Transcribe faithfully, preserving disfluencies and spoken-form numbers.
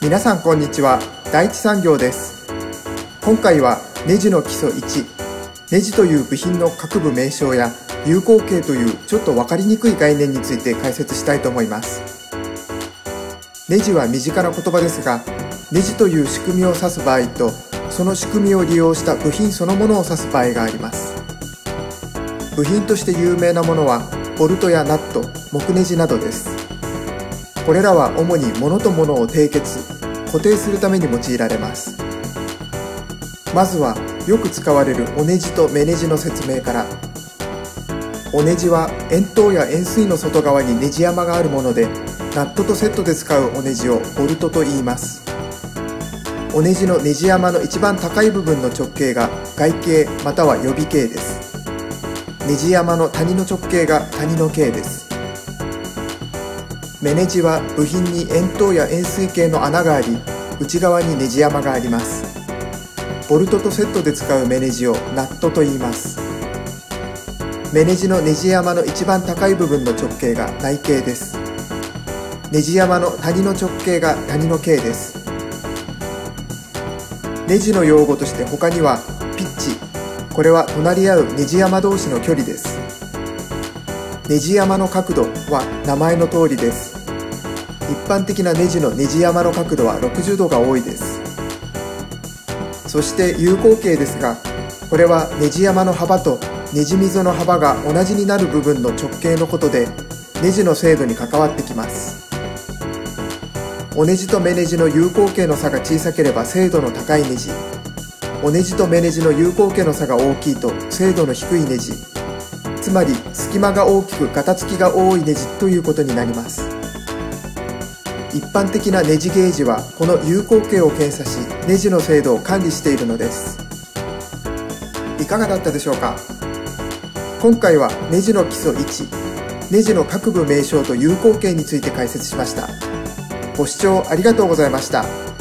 皆さんこんにちは。第一産業です。今回はネジの基礎いち、ネジという部品の各部名称や有効形というちょっと分かりにくい概念について解説したいと思います。ネジは身近な言葉ですが、ネジという仕組みを指す場合と、その仕組みを利用した部品そのものを指す場合があります。部品として有名なものはボルトやナット、木ネジなどです。これらは主に物と物を締結、固定するために用いられます。まずはよく使われるおネジと目ネジの説明から。おネジは円筒や円錐の外側にネジ山があるもので、ナットとセットで使うおネジをボルトと言います。おネジのネジ山の一番高い部分の直径が外径または予備径です。ネジ山の谷の直径が谷の径です。目ネジは部品に円筒や円錐形の穴があり、内側にネジ山があります。ボルトとセットで使う目ネジをナットと言います。目ネジのネジ山の一番高い部分の直径が内径です。ネジ山の谷の直径が谷の径です。ネジの用語として他にはピッチ、これは隣り合うネジ山同士の距離です。ネジ山の角度は名前の通りです。一般的なネジのネジ山の角度はろくじゅうどが多いです。そして有効径ですが、これはネジ山の幅とネジ溝の幅が同じになる部分の直径のことで、ネジの精度に関わってきます。おネジと目ネジの有効径の差が小さければ精度の高いネジ、おネジと目ネジの有効径の差が大きいと精度の低いネジ、つまり隙間が大きくガタつきが多いネジということになります。一般的なネジゲージはこの有効径を検査し、ネジの精度を管理しているのです。いかがだったでしょうか。今回はネジの基礎いち、ネジの各部名称と有効径について解説しました。ご視聴ありがとうございました。